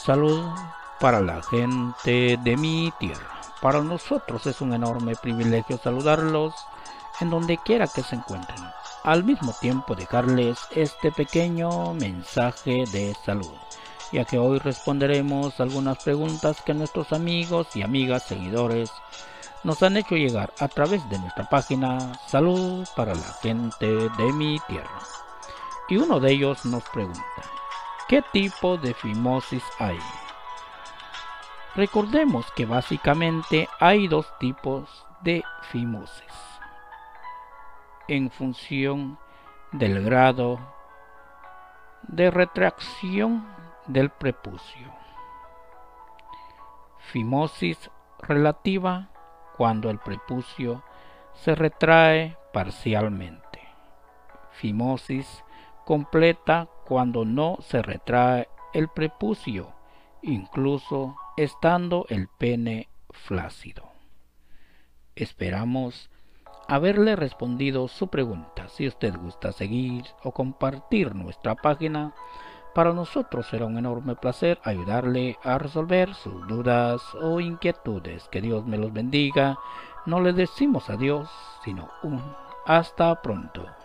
Salud para la gente de mi tierra. Para nosotros es un enorme privilegio saludarlos en donde quiera que se encuentren. Al mismo tiempo dejarles este pequeño mensaje de salud, ya que hoy responderemos algunas preguntas que nuestros amigos y amigas seguidores nos han hecho llegar a través de nuestra página Salud para la gente de mi tierra. Y uno de ellos nos pregunta: ¿qué tipo de fimosis hay? Recordemos que básicamente hay dos tipos de fimosis en función del grado de retracción del prepucio. Fimosis relativa, cuando el prepucio se retrae parcialmente. Fimosis completa, cuando no se retrae el prepucio, incluso estando el pene flácido. Esperamos haberle respondido su pregunta. Si usted gusta seguir o compartir nuestra página, para nosotros será un enorme placer ayudarle a resolver sus dudas o inquietudes. Que Dios me los bendiga. No le decimos adiós, sino un hasta pronto.